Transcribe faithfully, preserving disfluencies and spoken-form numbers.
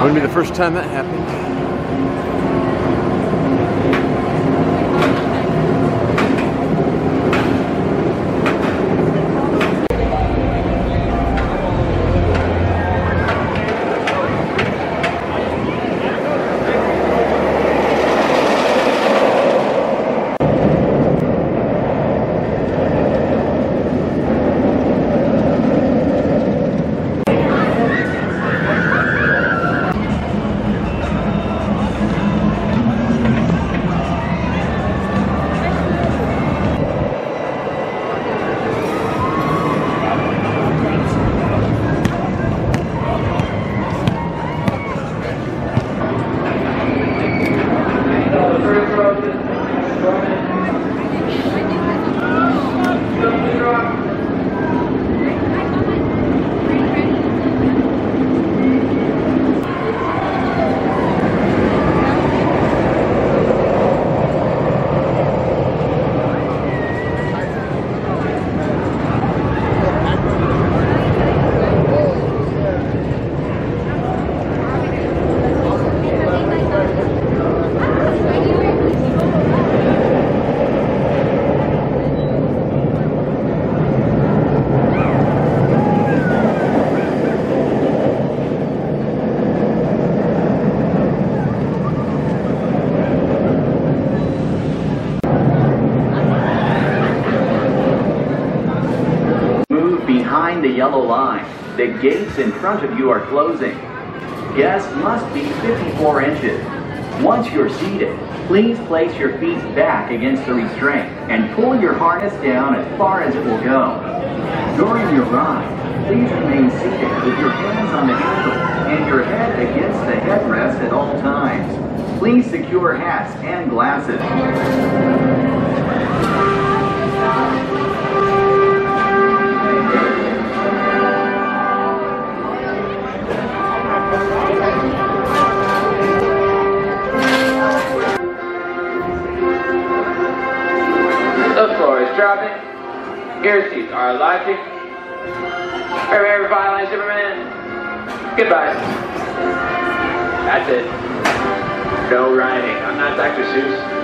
Wouldn't be the first time that happened. Behind the yellow line, the gates in front of you are closing. Guests must be fifty-four inches. Once you're seated, please place your feet back against the restraint and pull your harness down as far as it will go. During your ride, please remain seated with your hands on the handle and your head against the headrest at all times. Please secure hats and glasses. The floor is dropping. Your seats are locking. Prepare for Violent Superman. Goodbye. That's it. No riding. I'm not Doctor Seuss.